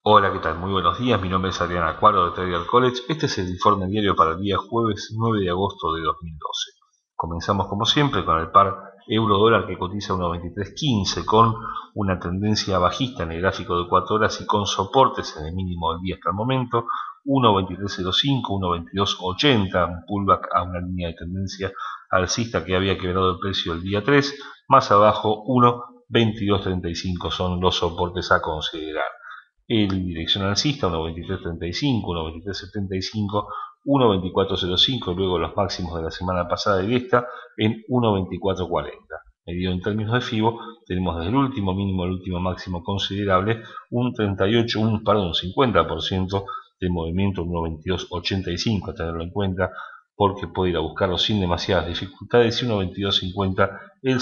Hola, ¿qué tal? Muy buenos días, mi nombre es Adrián Acuaro de Trader College. Este es el informe diario para el día jueves 9 de agosto de 2012. Comenzamos como siempre con el par euro-dólar que cotiza 1.2315 con una tendencia bajista en el gráfico de 4 horas y con soportes en el mínimo del día hasta el momento, 1.2305, 1.2280, un pullback a una línea de tendencia alcista que había quebrado el precio el día 3, más abajo 1.2235 son los soportes a considerar. El dirección alcista 1.2335, 1.2375, 1.2405, luego los máximos de la semana pasada y esta en 1.2440. Medido en términos de FIBO, tenemos desde el último mínimo al último máximo considerable un 50% de movimiento en 1.2285, a tenerlo en cuenta porque puede ir a buscarlo sin demasiadas dificultades, y 1.2250 el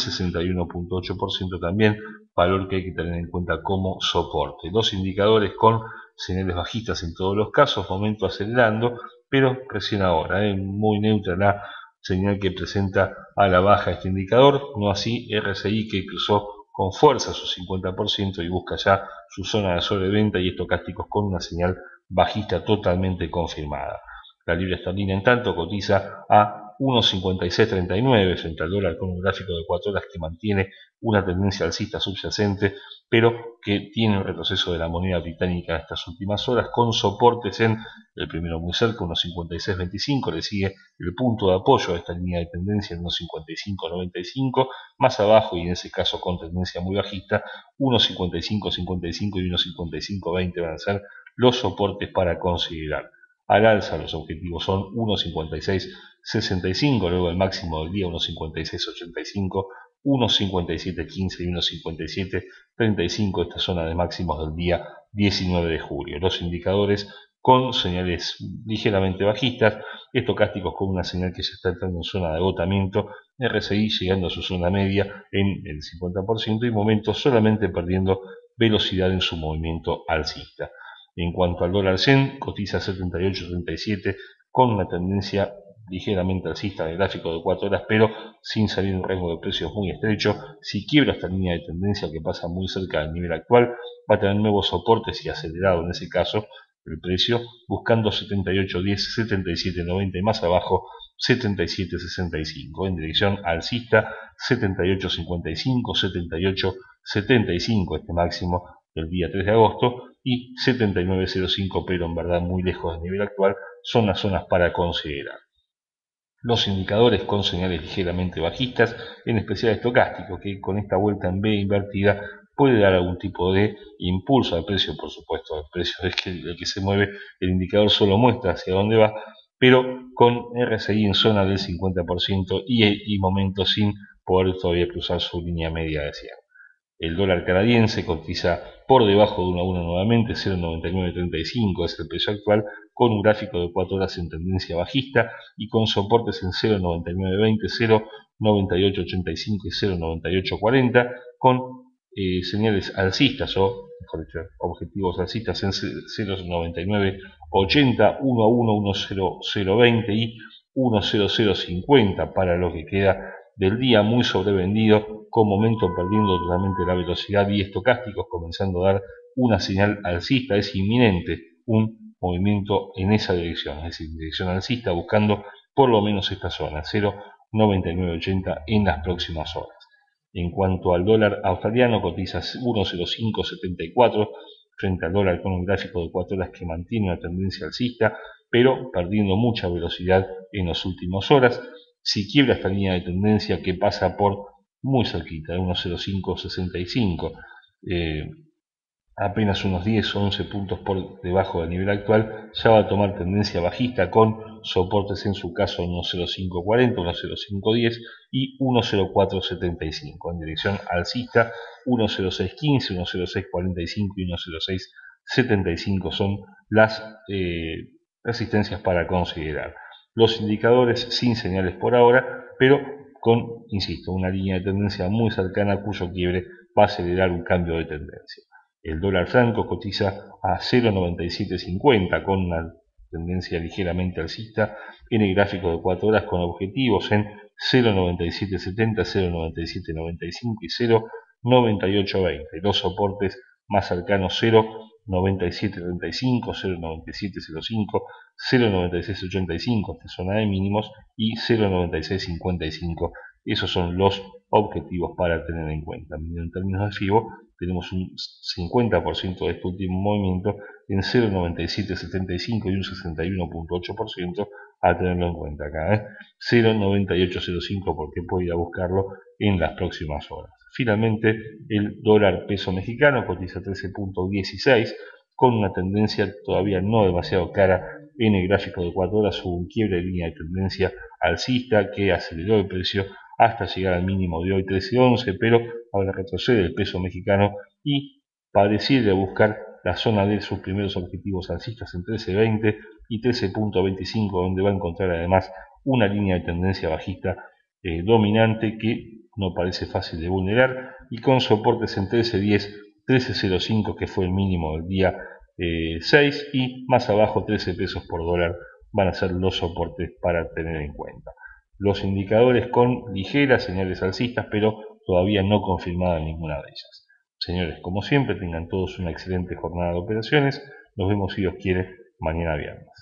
61.8% también, valor que hay que tener en cuenta como soporte. Dos indicadores con señales bajistas en todos los casos, momento acelerando, pero recién ahora, muy neutra la señal que presenta a la baja este indicador, no así RSI que cruzó con fuerza su 50% y busca ya su zona de sobreventa y estocásticos con una señal bajista totalmente confirmada. La libra esterlina en tanto cotiza a 1.5639 frente al dólar con un gráfico de 4 horas que mantiene una tendencia alcista subyacente, pero que tiene un retroceso de la moneda británica en estas últimas horas, con soportes en el primero muy cerca, 1.5625, le sigue el punto de apoyo a esta línea de tendencia en 1.5595, más abajo y en ese caso con tendencia muy bajista, 1.5555 y 1.5520 van a ser los soportes para considerar. Al alza los objetivos son 1.5665, luego el máximo del día 1.5685, 1.5715 y 1.5735, esta zona de máximos del día 19 de julio. Los indicadores con señales ligeramente bajistas, estocásticos con una señal que ya está entrando en zona de agotamiento, RSI llegando a su zona media en el 50% y momentos solamente perdiendo velocidad en su movimiento alcista. En cuanto al dólar yen, cotiza 78.37 con una tendencia ligeramente alcista en el gráfico de 4 horas, pero sin salir de un rango de precios muy estrecho. Si quiebra esta línea de tendencia que pasa muy cerca del nivel actual, va a tener nuevos soportes y acelerado en ese caso el precio, buscando 78.10, 77.90 y más abajo 77.65. En dirección alcista, 78.55, 78.75 este máximo del día 3 de agosto y 79.05, pero en verdad muy lejos del nivel actual, son las zonas para considerar. Los indicadores con señales ligeramente bajistas, en especial estocástico, que con esta vuelta en B invertida puede dar algún tipo de impulso al precio. Por supuesto, el precio es el que se mueve, el indicador solo muestra hacia dónde va, pero con RSI en zona del 50% y momentos sin poder todavía cruzar su línea media de 100. El dólar canadiense cotiza por debajo de 1 a 1 nuevamente, 0.9935 es el precio actual, con un gráfico de 4 horas en tendencia bajista y con soportes en 0.9920, 0.9885 y 0.9840, con señales alcistas o, mejor dicho, objetivos alcistas en 0.9980, 1 a 1, 1.0020 y 1.0050 para lo que queda del día, muy sobrevendido, con momento perdiendo totalmente la velocidad y estocásticos comenzando a dar una señal alcista. Es inminente un movimiento en esa dirección, es decir, dirección alcista, buscando por lo menos esta zona, 0.9980 en las próximas horas. En cuanto al dólar australiano, cotiza 1.0574 frente al dólar con un gráfico de 4 horas que mantiene una tendencia alcista, pero perdiendo mucha velocidad en las últimas horas. Si quiebra esta línea de tendencia que pasa por muy cerquita de 1.0565, apenas unos 10 o 11 puntos por debajo del nivel actual, ya va a tomar tendencia bajista con soportes en su caso 1.0540, 1.0510 y 1.0475. En dirección alcista 1.0615, 1.0645 y 1.0675 son las resistencias para considerar. Los indicadores sin señales por ahora, pero con, insisto, una línea de tendencia muy cercana cuyo quiebre va a acelerar un cambio de tendencia. El dólar franco cotiza a 0.9750 con una tendencia ligeramente alcista en el gráfico de 4 horas con objetivos en 0.9770, 0.9795 y 0.9820. Los soportes más cercanos 0.97 0.9735, 0.9705, 0.9685, esta zona de mínimos, y 0.9655. Esos son los objetivos para tener en cuenta. En términos de FIBO, tenemos un 50% de este último movimiento en 0.9775 y un 61.8% a tenerlo en cuenta acá. 0.9805 porque puedo ir a buscarlo en las próximas horas. Finalmente, el dólar peso mexicano cotiza 13.16 con una tendencia todavía no demasiado clara en el gráfico de 4 horas. Hubo un quiebre de línea de tendencia alcista que aceleró el precio hasta llegar al mínimo de hoy 13.11, pero ahora retrocede el peso mexicano y pareciera buscar la zona de sus primeros objetivos alcistas en 13.20 y 13.25, donde va a encontrar además una línea de tendencia bajista dominante que no parece fácil de vulnerar, y con soportes en 13.10, 13.05, que fue el mínimo del día 6, y más abajo 13 pesos por dólar van a ser los soportes para tener en cuenta. Los indicadores con ligeras señales alcistas, pero todavía no confirmada ninguna de ellas. Señores, como siempre, tengan todos una excelente jornada de operaciones. Nos vemos, si Dios quiere, mañana viernes.